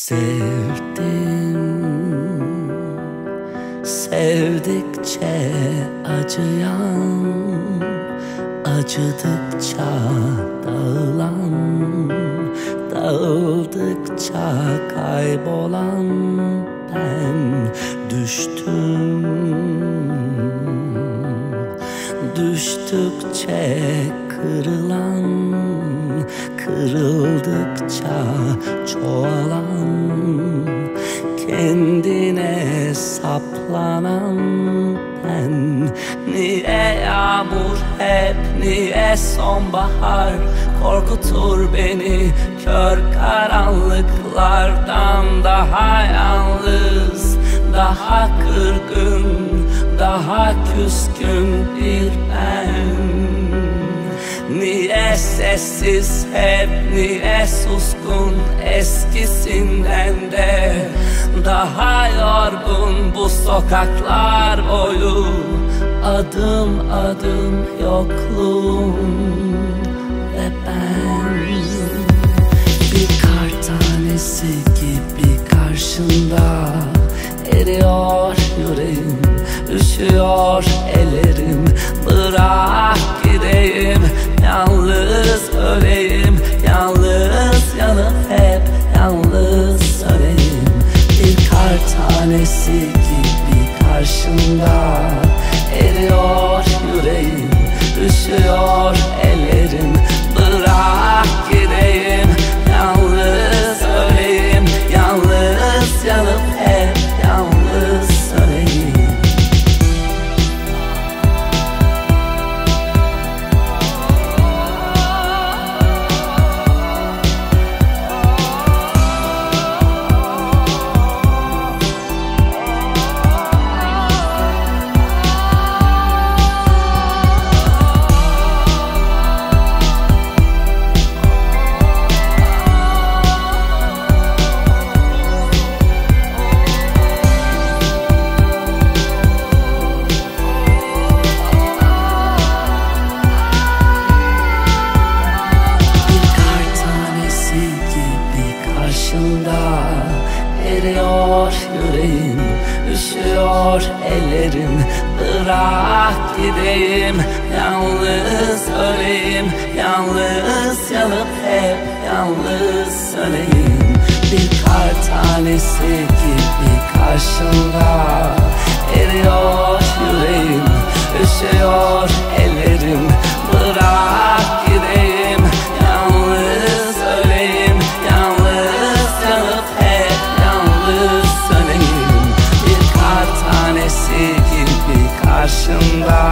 Sevdikçe acıyan, acıdıkça dağılan, dağıldıkça kaybolan ben düştüm. Düştükçe kırılan, kırıldıkça çoğalan, kendine saplanan ben. Niye yağmur hep, niye sonbahar korkutur beni? Kör karanlıklardan daha yalnız, daha kırgın, daha küskün bir ben. Niye sessiz hep, niye suskun eskisinden de daha yorgun bu sokaklar boyu, adım adım yokluğum ve ben. Bir kar tanesi gibi karşında eriyor yüreğim, üşüyor ellerim. Bırak gideyim, yalnız öleyim, yalnız yanıp hep yalnız söneyim. Bir kar tanesi gibi karşımda eriyor yüreğim, üşüyor ellerim. Bırak gideyim, yalnız öleyim, yalnız yanıp hep yalnız söneyim. Eriyor yüreğim, üşüyor ellerim. Bırak gideyim, yalnız öleyim, yalnız yanıp hep yalnız söneyim. Bir kar tanesi gibi karşımda eriyor yüreğim, üşüyor ellerim. Bırak gideyim, yalnız öleyim, yalnız yanıp hep yalnız söneyim. Bir kar tanesi gibi karşımda